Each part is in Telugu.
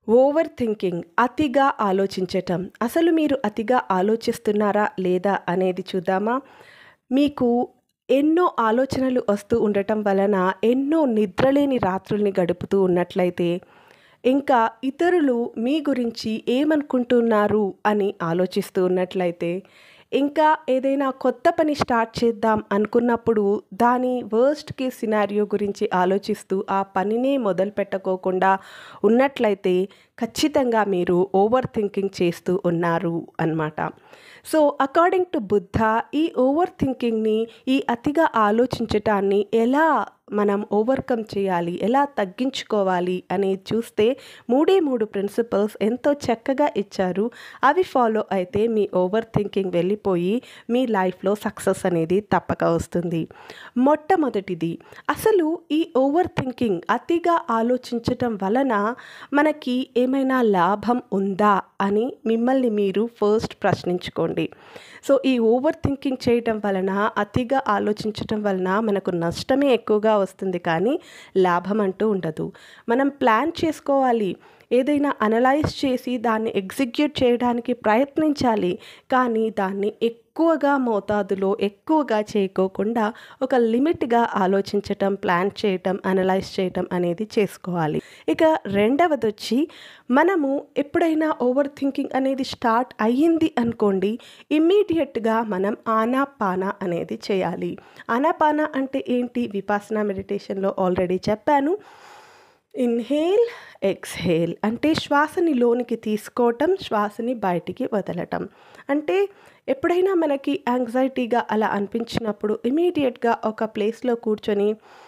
ఓవర్ థింకింగ్ అతిగా ఆలోచించటం. అసలు మీరు అతిగా ఆలోచిస్తున్నారా లేదా అనేది చూద్దామా? మీకు ఎన్నో ఆలోచనలు వస్తూ ఉండటం వలన ఎన్నో నిద్రలేని రాత్రుల్ని గడుపుతూ ఉన్నట్లయితే, ఇంకా ఇతరులు మీ గురించి ఏమనుకుంటున్నారు అని ఆలోచిస్తూ ఉన్నట్లయితే, ఇంకా ఏదైనా కొత్త పని స్టార్ట్ చేద్దాం అనుకున్నప్పుడు దాని వర్స్ట్ కేస్ సినారియో గురించి ఆలోచిస్తూ ఆ పనినే మొదలుపెట్టుకోకుండా ఉన్నట్లయితే ఖచ్చితంగా మీరు ఓవర్ థింకింగ్ చేస్తూ ఉన్నారు అన్నమాట. సో, అకార్డింగ్ టు బుద్ధ ఈ ఓవర్ థింకింగ్‌ని, ఈ అతిగా ఆలోచించటాన్ని ఎలా మనం ఓవర్‌కమ్ చేయాలి, ఎలా తగ్గించుకోవాలి అనేది చూస్తే 3 ప్రిన్సిపల్స్ ఎంతో చక్కగా ఇచ్చారు. అవి ఫాలో అయితే మీ ఓవర్ థింకింగ్ వెళ్ళిపోయి మీ లైఫ్‌లో సక్సెస్ అనేది తప్పక వస్తుంది. మొట్టమొదటిది, అసలు ఈ ఓవర్ థింకింగ్ అతిగా ఆలోచించటం వలన మనకి ఏమైనా లాభం ఉందా అని మిమ్మల్ని మీరు ఫస్ట్ ప్రశ్నించుకోండి. సో, ఈ ఓవర్ థింకింగ్ చేయటం వలన, అతిగా ఆలోచించటం వలన మనకు నష్టమే ఎక్కువగా వస్తుంది కానీ లాభం అంటూ ఉండదు. మనం ప్లాన్ చేసుకోవాలి. ఏదైనా అనలైజ్ చేసి దాన్ని ఎగ్జిక్యూట్ చేయడానికి ప్రయత్నించాలి. కానీ దాన్ని ఎక్కువగా మోతాదులో ఎక్కువగా చేయకోకుండా ఒక లిమిట్‌గా ఆలోచించటం, ప్లాన్ చేయటం, అనలైజ్ చేయటం అనేది చేసుకోవాలి. ఇక రెండవదొచ్చి, మనము ఎప్పుడైనా ఓవర్ థింకింగ్ అనేది స్టార్ట్ అయ్యింది అనుకోండి, ఇమ్మీడియేట్‌గా మనం ఆనాపానా అనేది చేయాలి. ఆనాపానా అంటే ఏంటి? విపాసనా మెడిటేషన్‌లో ఆల్రెడీ చెప్పాను. ఇన్హేల్, ఎక్స్‌హేల్ అంటే శ్వాసని లోనికి తీసుకోవటం, శ్వాసని బయటికి వదలటం. అంటే ఎప్పుడైనా మనకి యాంగ్జైటీగా అలా అనిపించినప్పుడు ఇమ్మీడియేట్‌గా ఒక ప్లేస్‌లో కూర్చొని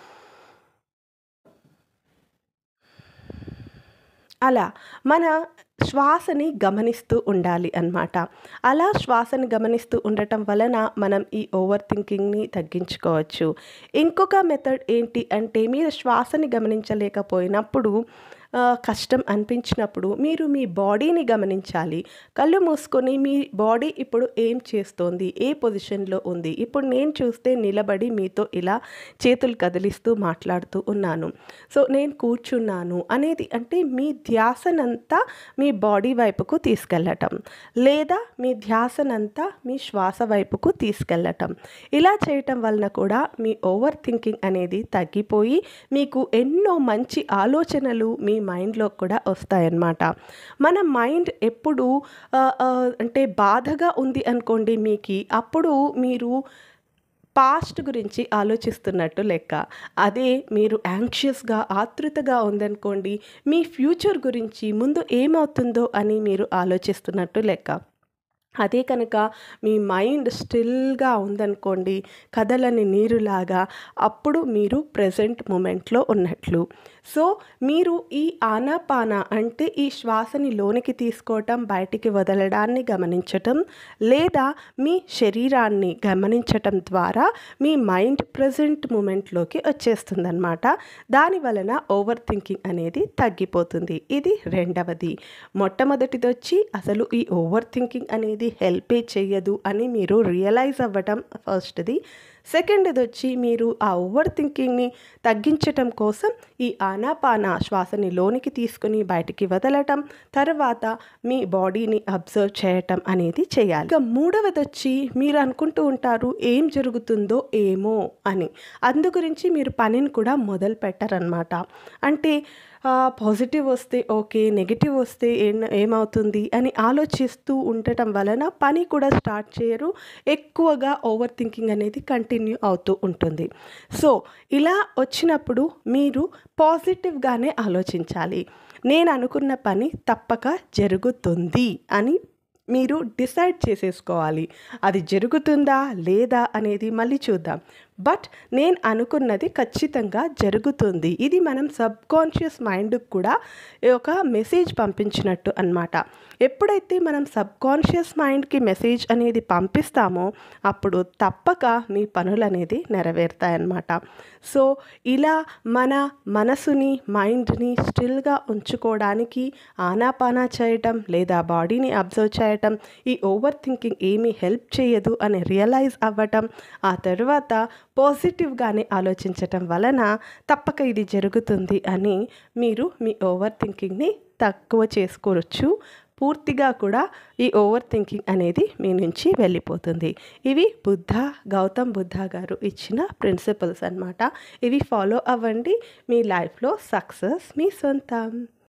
అలా మన శ్వాసని గమనిస్తూ ఉండాలి అన్నమాట. అలా శ్వాసని గమనిస్తూ ఉండటం వలన మనం ఈ ఓవర్ థింకింగ్‌ని తగ్గించుకోవచ్చు. ఇంకొక మెథడ్ ఏంటి అంటే, మీరు శ్వాసని గమనించలేకపోయినప్పుడు, కష్టం అనిపించినప్పుడు మీరు మీ బాడీని గమనించాలి. కళ్ళు మూసుకొని మీ బాడీ ఇప్పుడు ఏం చేస్తోంది? ఏ పొజిషన్‌లో ఉంది? ఇప్పుడు నేను చూస్తే నిలబడి మీతో ఇలా చేతులు కదిలిస్తూ మాట్లాడుతూ ఉన్నాను. సో, నేను కూర్చున్నాను అనేది అంటే మీ ధ్యాసనంతా మీ బాడీ వైపుకు తీసుకెళ్ళటం. లేదా మీ ధ్యాసనంతా మీ శ్వాస వైపుకు తీసుకెళ్ళటం. ఇలా చేయటం వలన కూడా మీ ఓవర్ థింకింగ్ అనేది తగ్గిపోయి మీకు ఎన్నో మంచి ఆలోచనలు మీ మైండ్‌లో కూడా వస్తాయన్నమాట. మన మైండ్ ఎప్పుడు అంటే బాధగా ఉంది అనుకోండి మీకి, అప్పుడు మీరు పాస్ట్ గురించి ఆలోచిస్తున్నట్టు లెక్క. అదే మీరు యాంగ్షియస్‌గా, ఆతృతగా ఉందనుకోండి, మీ ఫ్యూచర్ గురించి ముందు ఏమవుతుందో అని మీరు ఆలోచిస్తున్నట్టు లెక్క. అదే కనుక మీ మైండ్ స్టిల్‌గా ఉందనుకోండి, కదలని నీరులాగా, అప్పుడు మీరు ప్రెజెంట్ మూమెంట్‌లో ఉన్నట్లు. సో, మీరు ఈ ఆనాపానా అంటే ఈ శ్వాసని లోనికి తీసుకోవటం, బయటికి వదలడాన్ని గమనించటం, లేదా మీ శరీరాన్ని గమనించటం ద్వారా మీ మైండ్ ప్రెజెంట్ మూమెంట్‌లోకి వచ్చేస్తుందన్నమాట. దాని వలన ఓవర్ థింకింగ్ అనేది తగ్గిపోతుంది. ఇది రెండవది. మొట్టమొదటిదొచ్చి అసలు ఈ ఓవర్ థింకింగ్ అనేది హెల్పే చెయ్యదు అని మీరు రియలైజ్ అవ్వటం ఫస్ట్‌ది. సెకండ్‌దొచ్చి మీరు ఆ ఓవర్ థింకింగ్‌ని తగ్గించటం కోసం ఈ ఆనాపానా శ్వాసని లోనికి తీసుకొని బయటికి వదలటం, తర్వాత మీ బాడీని అబ్జర్వ్ చేయటం అనేది చేయాలి. ఇక మూడవదొచ్చి, మీరు అనుకుంటూ ఉంటారు ఏం జరుగుతుందో ఏమో అని. అందు గురించి మీరు పనిని కూడా మొదలు పెట్టరనమాట. అంటే పాజిటివ్ వస్తే ఓకే, నెగెటివ్ వస్తే ఏమవుతుంది అని ఆలోచిస్తూ ఉండటం వలన పని కూడా స్టార్ట్ చేయరు. ఎక్కువగా ఓవర్ థింకింగ్ అనేది కంటిన్యూ అవుతూ ఉంటుంది. సో, ఇలా వచ్చినప్పుడు మీరు పాజిటివ్‌గానే ఆలోచించాలి. నేను అనుకున్న పని తప్పక జరుగుతుంది అని మీరు డిసైడ్ చేసేసుకోవాలి. అది జరుగుతుందా లేదా అనేది మళ్ళీ చూద్దాం. బట్ నేను అనుకున్నది ఖచ్చితంగా జరుగుతుంది. ఇది మనం సబ్‌కాన్షియస్ మైండ్‌కి కూడా ఒక మెసేజ్ పంపించినట్టు అన్నమాట. ఎప్పుడైతే మనం సబ్‌కాన్షియస్ మైండ్‌కి మెసేజ్ అనేది పంపిస్తామో అప్పుడు తప్పక మీ పనులనేది నెరవేరుతాయన్నమాట. సో, ఇలా మన మనసుని, మైండ్‌ని స్టిల్‌గా ఉంచుకోవడానికి ఆనాపానా చేయటం, లేదా బాడీని అబ్జర్వ్ చేయటం, ఈ ఓవర్ థింకింగ్ ఏమీ హెల్ప్ చేయదు అని రియలైజ్ అవ్వటం, ఆ తరువాత పాజిటివ్గానే ఆలోచించటం వలన తప్పక ఇది జరుగుతుంది అని మీరు మీ ఓవర్ థింకింగ్ని తక్కువ చేసుకోవచ్చు. పూర్తిగా కూడా ఈ ఓవర్ థింకింగ్ అనేది మీ నుంచి వెళ్ళిపోతుంది. ఇవి గౌతమ్ బుద్ధ గారు ఇచ్చిన ప్రిన్సిపల్స్ అన్నమాట. ఇవి ఫాలో అవ్వండి. మీ లైఫ్లో సక్సెస్ మీ సొంతం.